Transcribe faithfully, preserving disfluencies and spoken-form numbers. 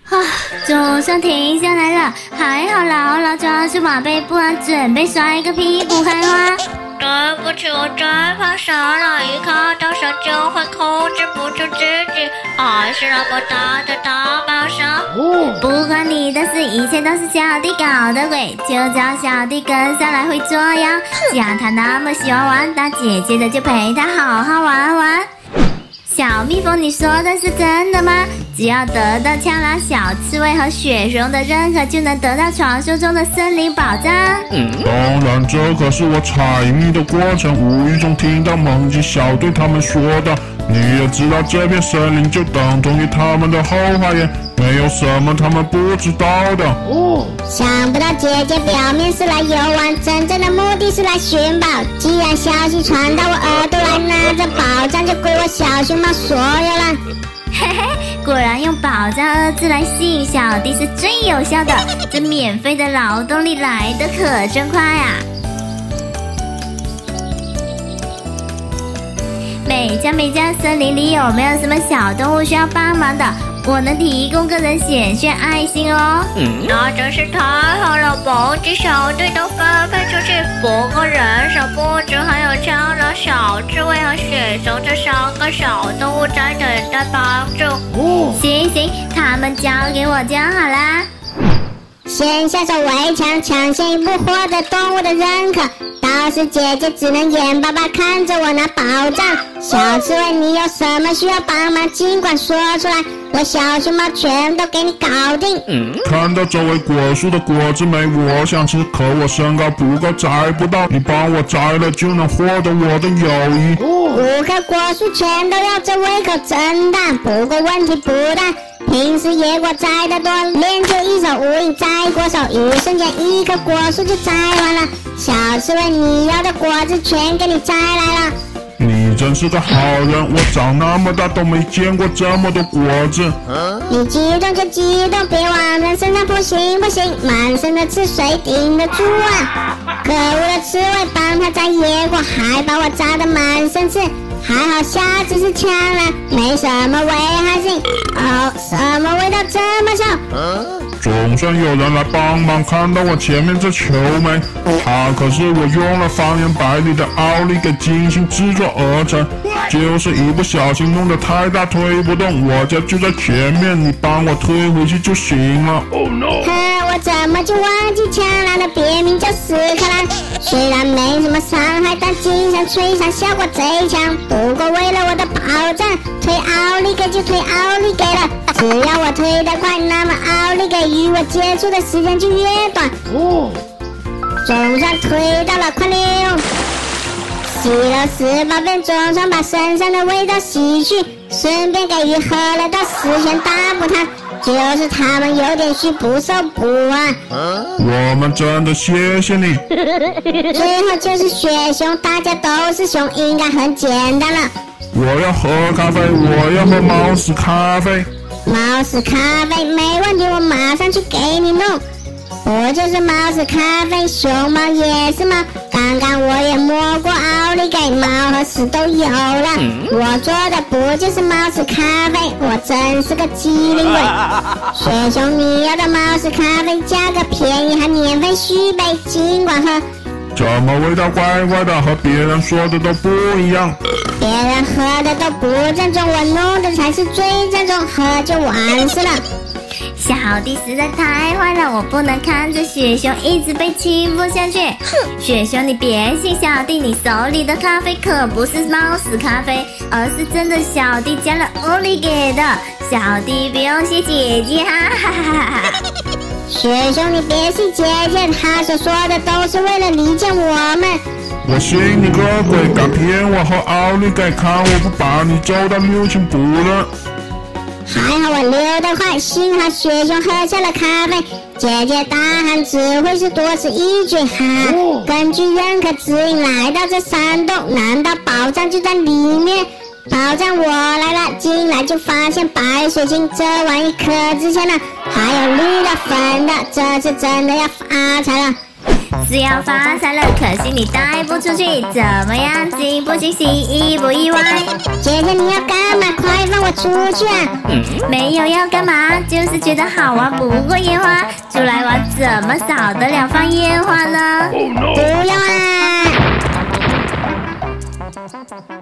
啊，总算停下来了，还好牢牢抓住马背，不然准备摔个屁股开花。 对不起，我真怕杀了，一看到蛇就会控制不住自己，还是那么大的大猫蛇。 不关你的事，一切都是小弟搞的鬼，就叫小弟跟上来会作妖。既然他那么喜欢玩，那姐姐的就陪他好好玩玩。小蜜蜂，你说的是真的吗？只要得到枪狼、小刺猬和雪熊的认可，就能得到传说中的森林宝藏？ 当然，这可是我采蜜的过程，无意中听到猛禽小队他们说的。你也知道，这片森林就等同于他们的后花园，没有什么他们不知道的。 哦，想不到姐姐表面是来游玩，真正的目的是来寻宝。既然消息传到我耳朵来，那这宝藏就归我小熊猫所有了。 嘿嘿，果然用宝藏二字来吸引小弟是最有效的，这免费的劳动力来得可真快啊！美嘉美嘉，森林里有没有什么小动物需要帮忙的？我能提供个人显现爱心哦。 嗯，那真是太好了，猛禽小队都分配出去，不过人手不足，还有枪狼、小刺猬和雪熊这三个小动物在等待帮助。 哦， 行行，他们交给我就好啦。 先下手为强，抢先一步获得动物的认可。倒是姐姐只能眼巴巴看着我拿宝藏。小刺猬，你有什么需要帮忙，尽管说出来，我小熊猫全都给你搞定。 嗯，看到周围果树的果子没？我想吃，可我身高不够，摘不到。你帮我摘了，就能获得我的友谊。 五棵果树全都要，这胃口真大。不过问题不大。平时野果摘得多，练就一手无影摘果手，一瞬间一棵果树就摘完了。小刺猬，你要的果子全给你摘来了。 你真是个好人，我长那么大都没见过这么多果子。 你激动就激动，别往人身上扑，行不行？满身的刺谁顶得住啊？可恶的刺猬，帮他摘野果，还把我扎得满身刺。还好下只是枪了，没什么危害性。哦，什么味道这么臭？ 总算有人来帮忙。看到我前面这球没？它可是我用了方圆百里的奥利给精心制作而成，就是一不小心弄得太大推不动，我家就在前面，你帮我推回去就行了。Oh no！ 哼，我怎么就忘记枪狼的别名叫屎壳郎？虽然没什么伤害，但精神摧残效果贼强。不过为了我的宝藏，推奥利给就推奥利给了。只要我推得快，那么奥利给与我接触的时间就越短。哦，总算推到了，快溜！洗了十八遍，总算把身上的味道洗去，顺便给鱼喝了道十全大补汤。就是他们有点虚，不受补啊。 我们真的谢谢你。 最后就是雪熊，大家都是熊，应该很简单了。 我要喝咖啡，我要喝猫屎咖啡。 猫屎咖啡没问题，我马上去给你弄。我就是猫屎咖啡，熊猫也是猫。刚刚我也摸过奥利给，猫和屎都有了。我做的不就是猫屎咖啡？我真是个机灵鬼。雪熊，你要的猫屎咖啡价格便宜，还免费续杯，尽管喝。 怎么味道怪怪的，和别人说的都不一样？ 别人喝的都不正宗，我弄的才是最正宗，喝就完事了。 小弟实在太坏了，我不能看着雪熊一直被欺负下去。雪熊，你别信小弟，你手里的咖啡可不是猫屎咖啡，而是真的小弟加了奥利给的。小弟不用谢姐姐，哈哈哈哈哈。 雪熊，你别信姐姐，她所说的都是为了离间我们。 我信你个鬼，敢骗我和奥利给，看我不把你揍到六亲不认。 还好我溜得快，幸好雪熊喝下了咖啡。姐姐大喊只会是多此一举哈。哦、根据认可指引来到这山洞，难道宝藏就在里面？宝藏我来了，进来就发现白水晶，这玩意可值钱了。还有绿的、粉的，这次真的要发财了。 子要发财了，可惜你带不出去，怎么样？惊不惊喜，意不意外？ 姐姐你要干嘛？快放我出去啊！ 没有要干嘛，就是觉得好玩不过烟花，出来玩怎么少得了放烟花呢？ Oh no! 不要啊！